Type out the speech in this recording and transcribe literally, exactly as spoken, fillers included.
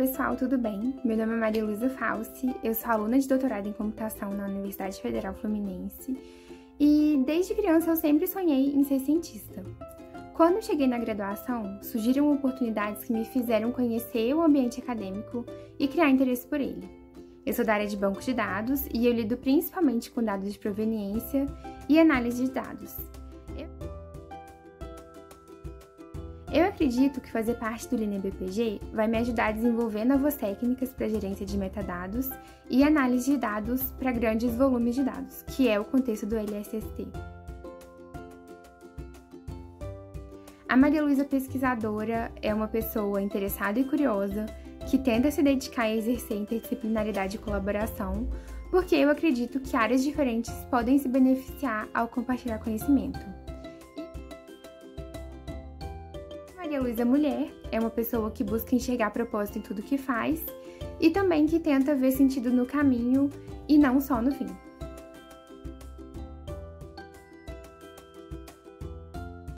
pessoal, tudo bem? Meu nome é Maria Luísa Falsi, eu sou aluna de doutorado em computação na Universidade Federal Fluminense e desde criança eu sempre sonhei em ser cientista. Quando cheguei na graduação, surgiram oportunidades que me fizeram conhecer o ambiente acadêmico e criar interesse por ele. Eu sou da área de banco de dados e eu lido principalmente com dados de proveniência e análise de dados. Eu acredito que fazer parte do Linea B P G vai me ajudar a desenvolver novas técnicas para gerência de metadados e análise de dados para grandes volumes de dados, que é o contexto do L S S T. A Maria Luísa pesquisadora é uma pessoa interessada e curiosa que tenta se dedicar a exercer interdisciplinaridade e colaboração, porque eu acredito que áreas diferentes podem se beneficiar ao compartilhar conhecimento. Maria Luísa mulher é uma pessoa que busca enxergar propósito em tudo que faz e também que tenta ver sentido no caminho e não só no fim.